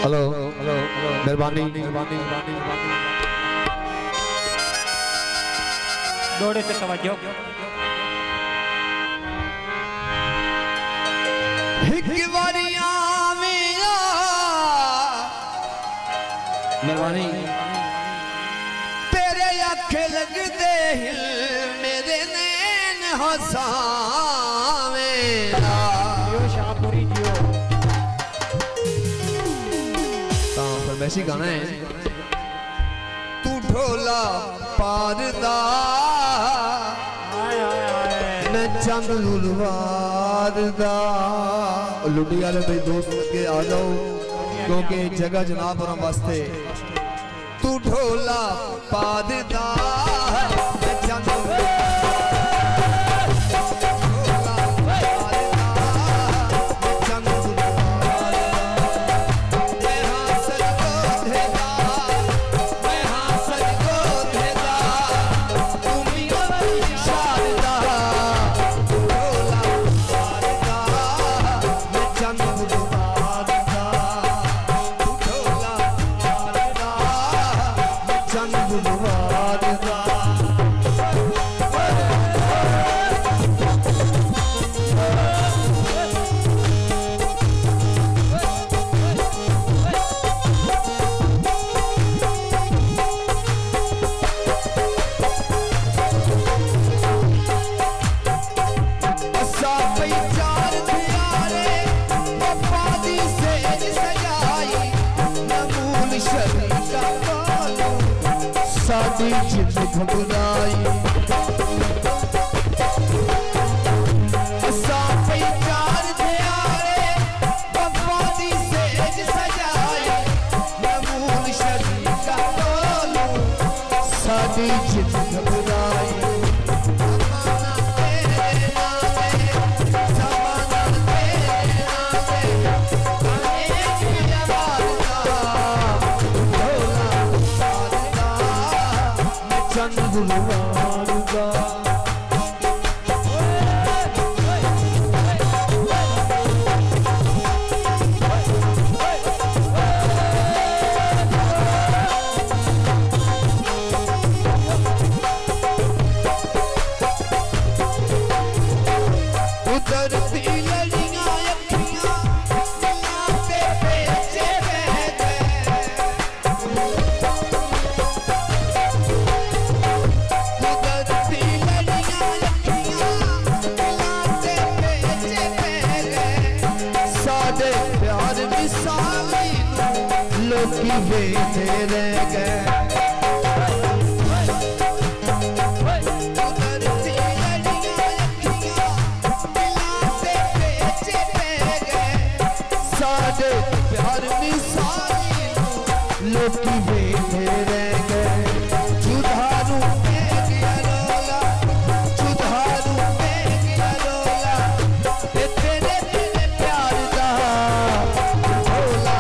Hello मेहरबानी दौड़े से तवज्जो मेहरबानी तेरे आखे लगते हिल मेरे नैन हसावे शाहपुरी जियो फरमाइशी गाना है। तू ढोला पारदा मैं चंद लुलवारदा। लुडी वाले मेरे दोस्त के आ जाओ क्योंकि जगह जनाब और वास्ते। तू ढोला पारदा मैं चंद घबराई चार ध्यारे वफादी सेज सजाई नमूल शरीर का बोलू साडी जिद घबराई। लोकी बेटे रह गए साडे प्यार मिसाली लोकी बेटे रह गए। जुधारू में गया रोला जुधारू में गया रोला तेरे तेरे प्यार दा ढोला।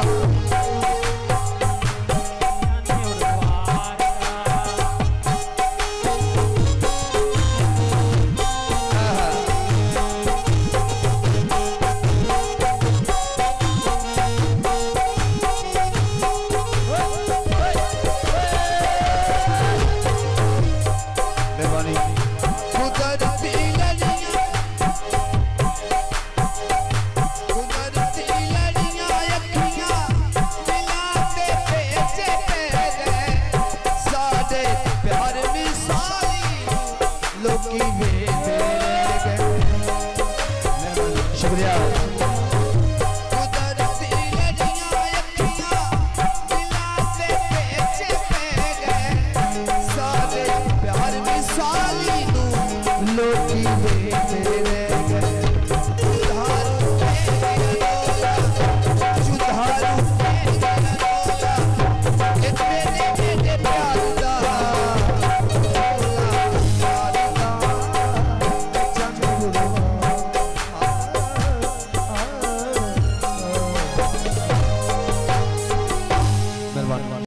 शुक्रिया लोग